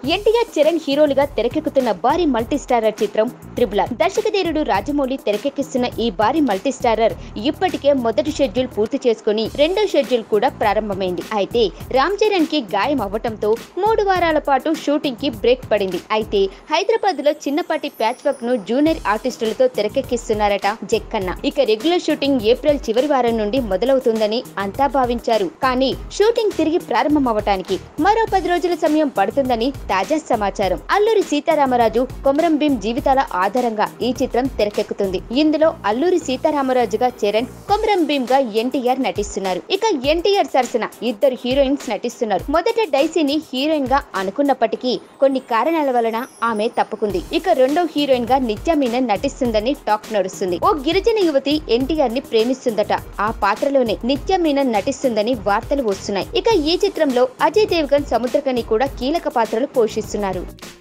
ఎన్టీఆర్ చరణ్ హీరోలుగా తెరకెక్కుతున్న భారీ మల్టీస్టారర్ చిత్రం ట్రిపుల్ ఆర్. దర్శకధీరుడు రాజమౌళి తెరకెక్కిస్తున్న ఈ భారీ మల్టీస్టారర్ ఇప్పటికే మొదటి షెడ్యూల్ పూర్తి చేసుకుని రెండో షెడ్యూల్ కూడా ప్రారంభమైంది. అయితే రామ్ చరణ్ కి గాయం అవ్వటంతో 3 వారాల పాటు షూటింగ్ కి బ్రేక్ పడింది. అయితే హైదరాబాద్ లో చిన్నపాటి ప్యాచ్ వర్క్ ను జూనియర్ ఆర్టిస్టులతో తెరకెక్కిస్తున్నారట జక్కన్న. ఇక రెగ్యులర్ షూటింగ్ ఏప్రిల్ చివరి వారం నుండి మొదలవుతుందని అంతా భావించారు. కానీ షూటింగ్ తిరిగి ప్రారంభమవటానికి మరో 10 రోజుల సమయం పడుతుందని తాజా సమాచారం. అల్లూరి సీతారామరాజు, కొమరం భీం జీవితాల ఆధారంగా ఈ చిత్రం తెరకెక్కుతుంది. ఇందులో అల్లూరి సీతారామరాజుగా చరణ్, కొమరం భీం గా ఎన్టీఆర్ నటిస్తున్నారు. ఇక ఎన్టీఆర్ సరసన 2 హీరోయిన్స్ నటిస్తున్నారు. మొదట డైసీని హీరోయిన్ గా అనుకున్నప్పటికీ కొన్ని కారణాల వలన ఆమె తప్పుకుంది. ఇక రెండో హీరోయిన్ గా నిత్య మీనన్ నటిస్తుందని టాక్ నడుస్తుంది. ఓ గిరిజన యువతి ఎన్టీఆర్ ని ప్రేమిస్తుందట. ఆ పాత్రలోనే నిత్య మీనన్ నటిస్తుందని వార్తలు వస్తున్నాయి. ఇక ఈ చిత్రంలో అజయ్ దేవగన్, సముద్రకని కూడా కీలక పాత్రలు పోషిస్తున్నారు.